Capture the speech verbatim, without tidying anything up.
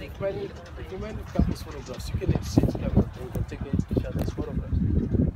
When you, if you when you capture photographs, you can exchange cameras and you can take each other's photographs.